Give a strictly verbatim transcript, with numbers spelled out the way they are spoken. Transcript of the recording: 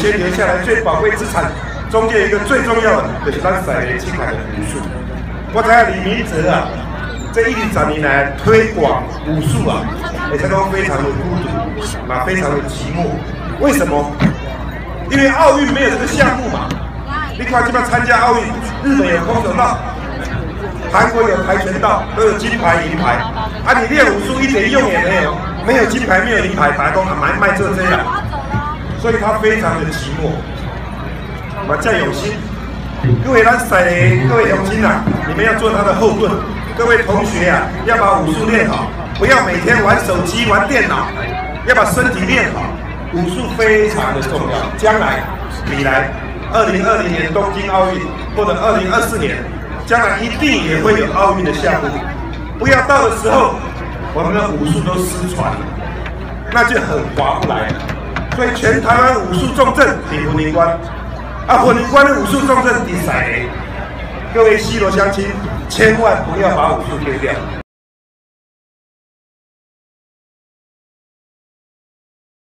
先留下来最宝贵资产，中间一个最重要的就是咱赛雷青海的武术。我知影李明哲啊，这一二十年来推广武术啊，而且都非常的孤独，嘛非常的寂寞。为什么？因为奥运没有这个项目嘛。你看，基本参加奥运，日本有空手道，韩国有跆拳道，都有金牌、银牌。啊，你练武术一点用也没有，没有金牌，没有银牌，打工买卖做这样，所以他非常的寂寞。嘛，这有心，各位咱赛雷，各位乡亲啊，你们要做他的后盾。各位同学啊，要把武术练好，不要每天玩手机、玩电脑，要把身体练好。武术非常的重要，将来你来二零二零年东京奥运或者二零二四年，将来一定也会有奥运的项目。不要到的时候，我们的武术都失传了，那就很划不来了。所以全台湾武术重镇在云林关，啊，云林关的武术重镇在赛雷。各位西螺乡亲，千万不要把武术丢掉。